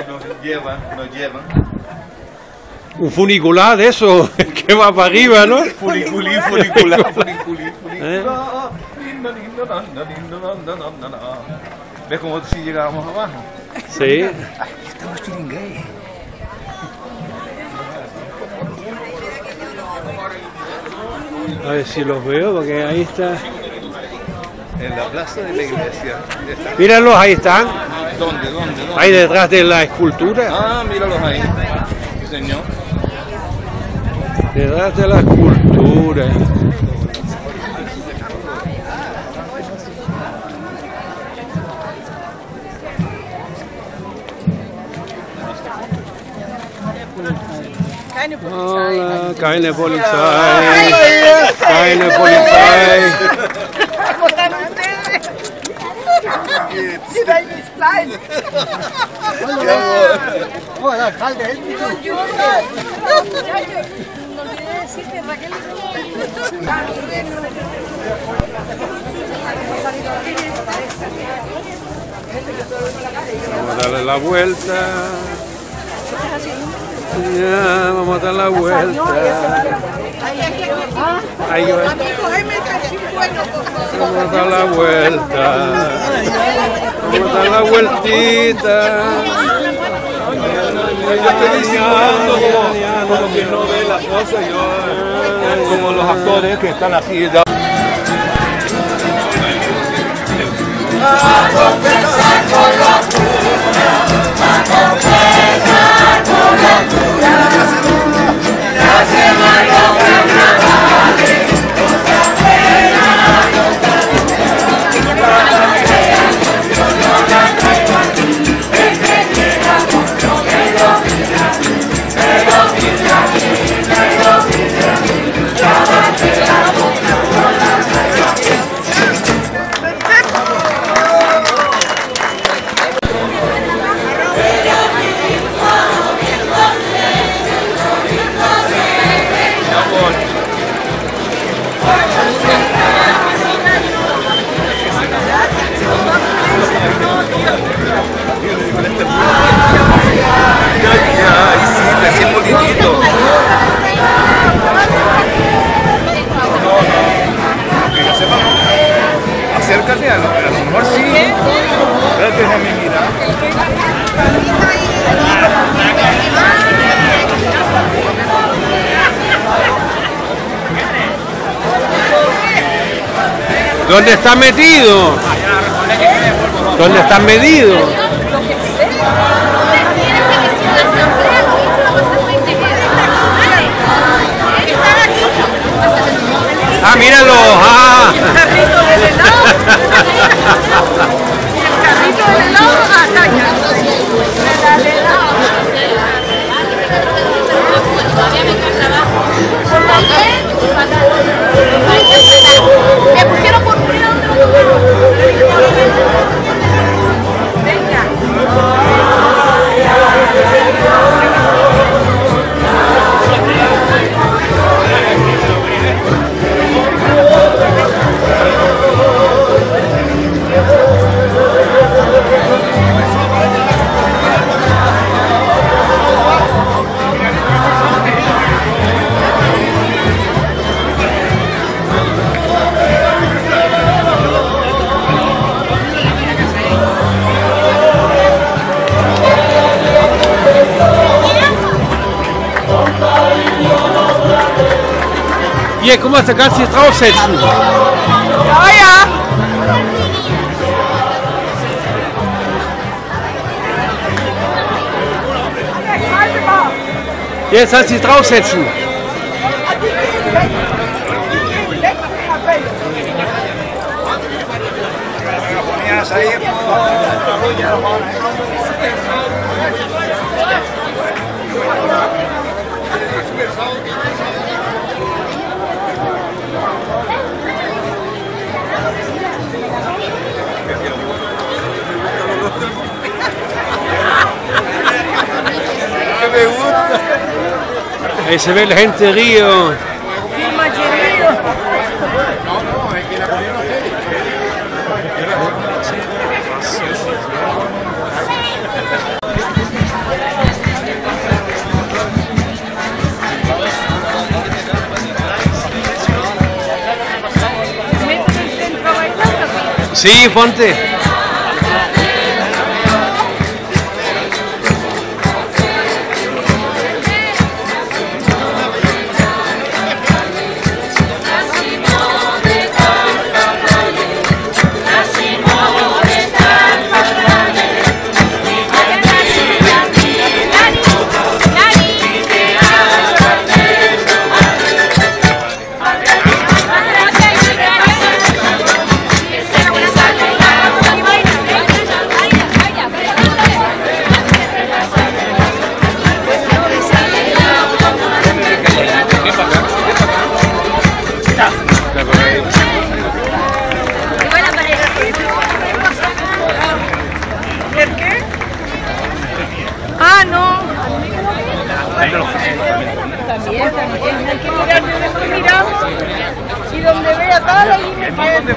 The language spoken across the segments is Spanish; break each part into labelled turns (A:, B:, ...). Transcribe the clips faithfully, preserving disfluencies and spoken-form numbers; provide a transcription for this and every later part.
A: nos llevan, nos llevan.
B: Un funicular de eso, que va para arriba, ¿no?
A: Funiculí, funicular, funiculí,
B: ¿Eh?
A: ¿Ves cómo si llegábamos abajo?
B: Sí.
A: Aquí están los chiringueyes.
B: A ver si los veo, porque ahí está.
A: En la plaza de la iglesia.
B: Míralos, ahí están.
A: ¿Dónde, dónde, dónde?
B: Ahí detrás de la escultura.
A: Ah, míralos ahí. Sí, señor.
B: Detrás de la escultura. Hola, keine Polizei. Keine Polizei.
C: ¿Cómo están ustedes? Mira, mis klein.
D: Hola, alcalde.
C: No olvidé decirte, Raquel.
B: Vamos a darle la vuelta. Ya, vamos a dar la vuelta. Ahí va. Vamos a dar la vuelta. Vamos a dar la vueltita.
A: Yo estoy disimulando como, como que no ve las cosas, yo, como los actores que están así. Ya.
E: A compensar con locura, a compensar con locura, la semana que trabaje, otra pena, otra pena, yo no la traigo aquí, el que quiera conmigo me lo mira, me lo mira a mí, me lo mira a mí, cada que la compro no la traigo aquí.
A: Acércate a lo, a lo mejor sí. Espérate, déjame mirar.
B: ¿Dónde está metido? ¿Dónde está medido? Ah, míralo. Ah.
C: El carrito del helado. El carrito del helado acá ya. El helado. Me pusieron por un lado de los venga.
B: Hier, guck mal, da kannst du dich draufsetzen.
C: Ja, ja.
B: Jetzt kannst du dich draufsetzen.
A: Me gusta.
B: Ahí se ve la gente de Río. Sí, ponte.
C: Ah, no. También, también. Hay que mirar, nosotros miramos y donde vea toda la línea.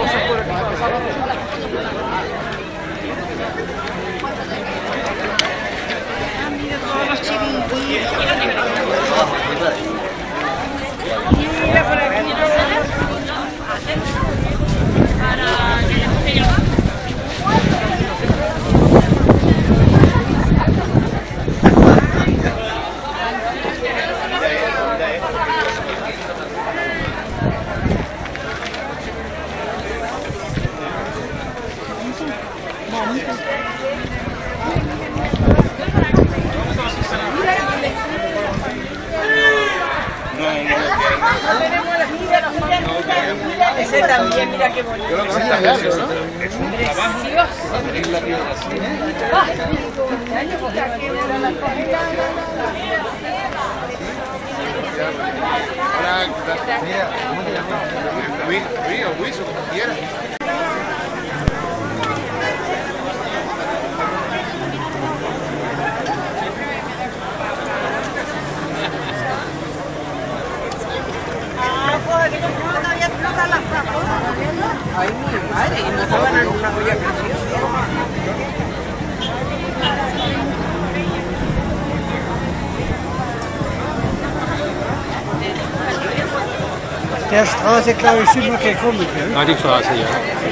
C: Mira todos los chiringuitos. Mira por aquí. Ese también, mira qué bonito. Precioso.
A: Mira, ¿cómo te llamas? Luis o Luis o como quieras.
C: Ay, mi madre, y no estaban en una olla preciosa.
D: Der Straße, glaube ich, sind wir gekommen. Gell?
B: Ah, die Straße, ja.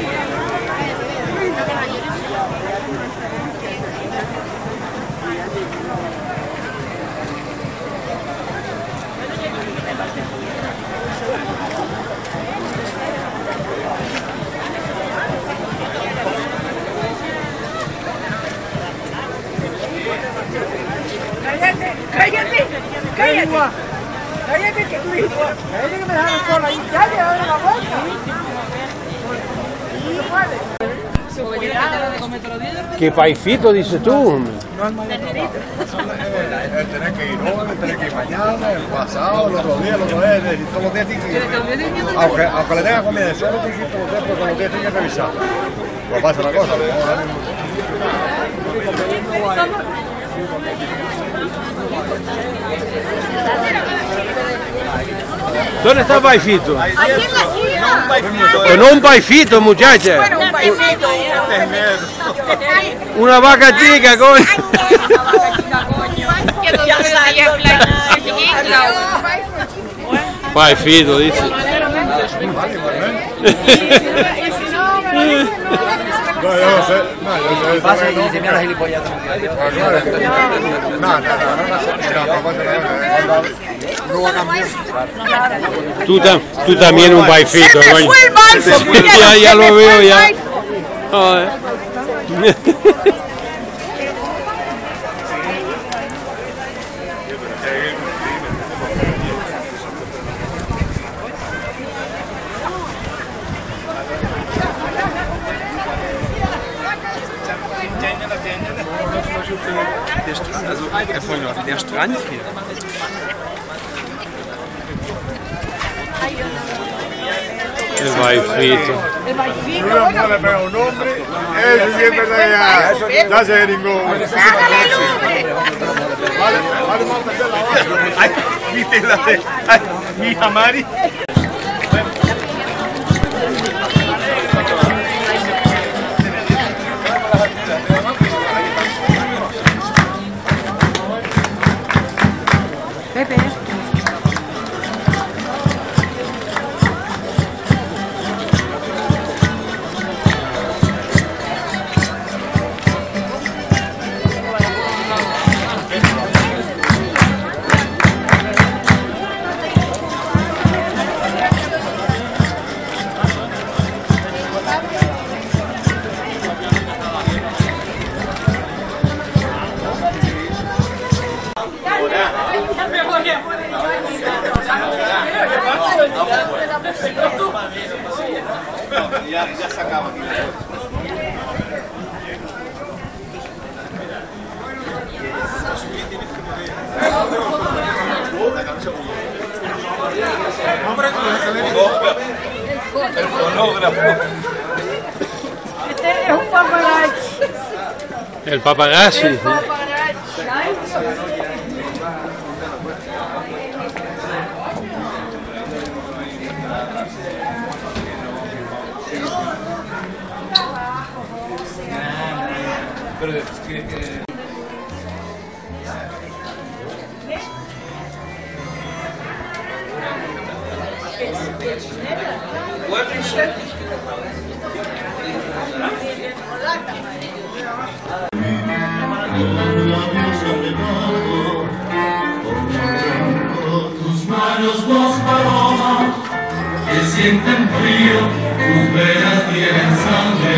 C: Cállate, cállate, cállate. Cállate que tú cállate que me dejaron sola ahí. Cállate, abre la boca.
B: ¿Qué paifito dices tú?
A: El tener que ir hoy, el tener que ir mañana, el pasado, el otro día, el otro día, y todos los días tiene que ir. Aunque, aunque le tenga comida, solo tiene que ir todos los días, porque todos los días tiene que revisar. Pues pasa una cosa,
B: ¿Dónde está el paifito?
C: Aquí en la esquina.
B: Que no un paifito, muchacha.
C: Bueno, un paisito.
B: Una vaca chica, coño.
C: Ya salió
B: Paifito, dice.
A: No, yo no sé. No, yo sé.
F: Pasa y se me la gilipollas.
A: No, no, no, no va a cambiar.
B: Tú, tam tú también un paifito,
C: Se me
B: coño.
C: fue el baifo.
B: Ya, ya lo veo, ya. Joder.
F: Also der Strand hier.
B: El paifito.
A: Uno no le pega un nombre, eso siempre está ya. Ya se ningún. Vale, vale, vamos a hacer la otra.
F: Ay, viste la de ay, mi hija Mari.
C: Pepe.
F: El fonógrafo.
C: Este es un paparazzi.
B: El paparazzi.
C: El paparazzi.
F: Pero que, que...
E: Tus manos dos palomas que sienten frío, tus venas tienen sangre.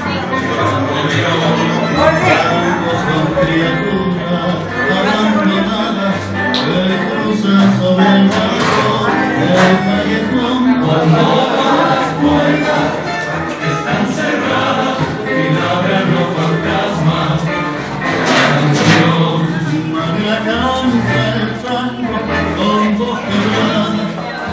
E: Son criaturas abandonadas que cruzan sobre el barro del callejón. Cuando las puertas están cerradas y no abren los fantasmas. Canción, María canta el tango con voz quebrada.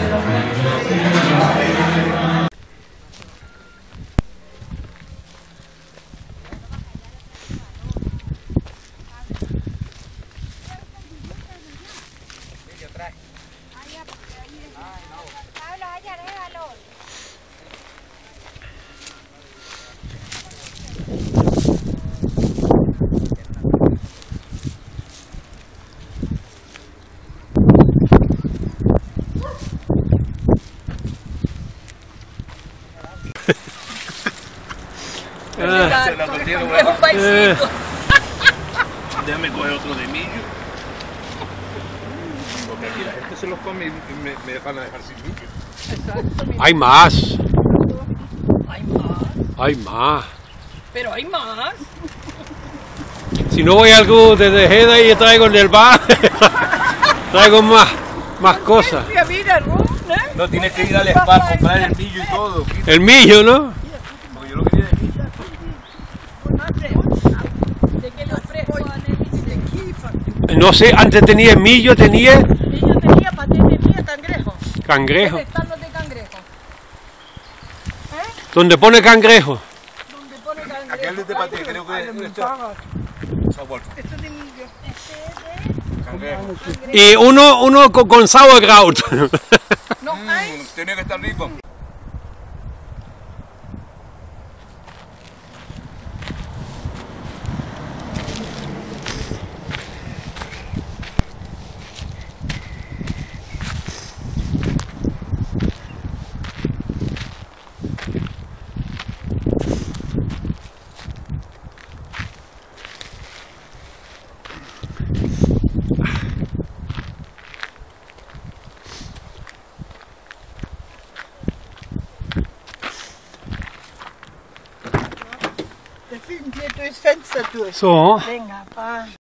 F: Se la metieron, bueno.
B: Eh,
F: Déjame coger otro de millo. Porque aquí la gente se los come y me, me van a dejar sin millo.
B: hay más.
C: Hay más.
B: Hay más.
C: Pero hay más.
B: Si no voy a algo de Tejeda y traigo el del bar, traigo más, más cosas.
C: Mira, mira, ¿no?
F: No, tienes que ir al spa a comprar el millo y todo.
B: El millo, ¿no?
F: Porque yo lo quería decir.
C: ¿De qué le ofrezco a Nelly? De kifa.
B: No sé, antes tenía millo, tenía
C: Ella tenía patente mía cangrejo.
B: cangrejo.
C: Están los de cangrejo.
B: Donde pone cangrejo.
C: Donde pone cangrejo.
F: Aquel de paté, creo que es esto. Sabor.
C: Esto es de millo. Este es
F: Cangrejo.
B: Y uno, uno con, con sauerkraut.
C: de... No hay.
F: Mm, tiene que estar rico.
C: Der Film geht durchs Fenster durch.
B: So,
C: Länger, fahren.